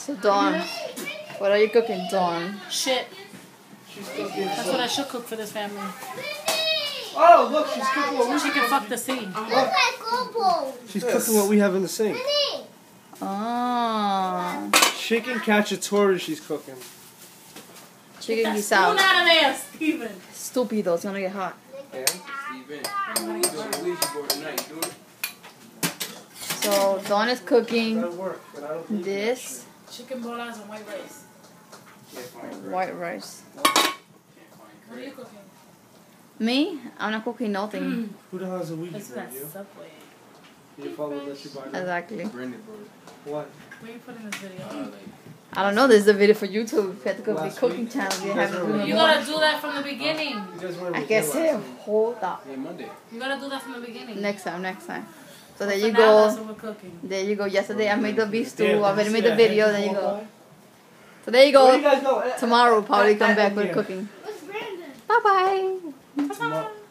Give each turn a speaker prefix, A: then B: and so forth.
A: So Dawn, what are you cooking, Dawn?
B: Shit.
C: She's cooking.
B: That's what I should cook for this family.
C: Oh, look, she's cooking what we
B: She can fuck the sea.
C: She's cooking what we have in the sink.
A: Oh,
C: Chicken cacciatore she's cooking.
A: chicken
B: Spoon
A: guisado.
B: out of there, Steven.
A: Stupido, it's gonna get hot.
C: Yeah.
A: So Dawn is cooking
C: That'll work, but I don't think
A: this
B: Chicken bolas and white rice.
A: white rice.
B: What are you cooking?
A: Me? I'm not cooking nothing.
C: Who the hell has a Ouija
B: It's
C: board?
B: that
C: You?
B: Subway.
C: Your father let you buy that?
A: Exactly.
C: What?
B: Where you putting this video?
A: I don't know. This is a video for YouTube. If you had to go to the
C: Last
A: cooking
C: week.
A: channel, you
C: You
A: have
C: guys
A: to
C: were-
A: do
B: You
A: it.
B: gotta do that from the beginning.
C: You guys weren't
A: I
C: with
A: guess
C: me last
A: it.
C: week.
A: Hold up.
D: Yeah, Monday.
B: You gotta do that from the beginning.
A: Next time. So
B: But
A: there
B: for
A: you
B: now,
A: go.
B: That's what we're cooking.
A: There you go. Yesterday I made the beef stew.
C: Damn,
A: I
C: did
A: already
C: you
A: made
C: see
A: the
C: that
A: video.
C: head
A: There you
C: walk
A: go.
C: by?
A: So there you
C: Where do you
A: go.
C: guys go?
A: Tomorrow we'll probably come back with
C: here.
A: cooking.
E: What's Brandon?
A: Bye bye.
C: Tomorrow.